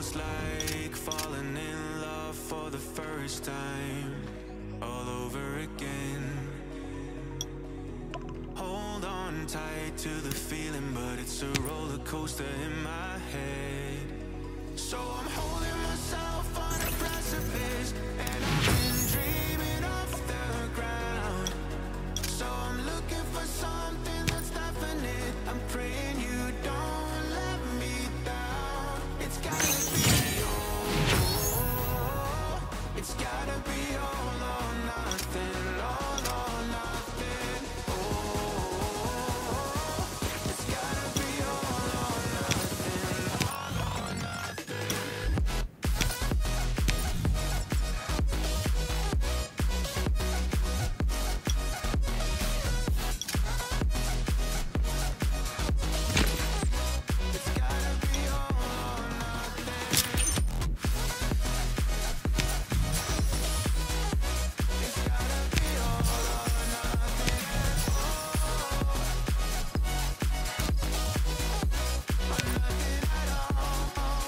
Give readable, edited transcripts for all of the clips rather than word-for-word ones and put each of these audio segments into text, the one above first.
it's like falling in love for the first time, all over again. Hold on tight to the feeling, but it's a roller coaster in my head. So I'm holding myself on a precipice, and I've been dreaming off the ground. So I'm looking for something that's definite. I'm praying you don't let me down. It's gotta be all, it's gotta be all or nothing, all or nothing. Oh, it's gotta be all or nothing, all or nothing. It's gotta be all or nothing. It's gotta be all or nothing. Or nothing at all.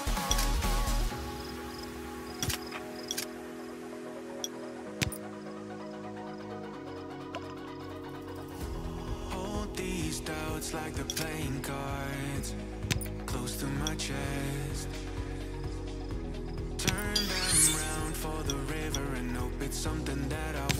Hold these doubts like they're playing cards, close to my chest. Turn them round for the river and hope it's something that I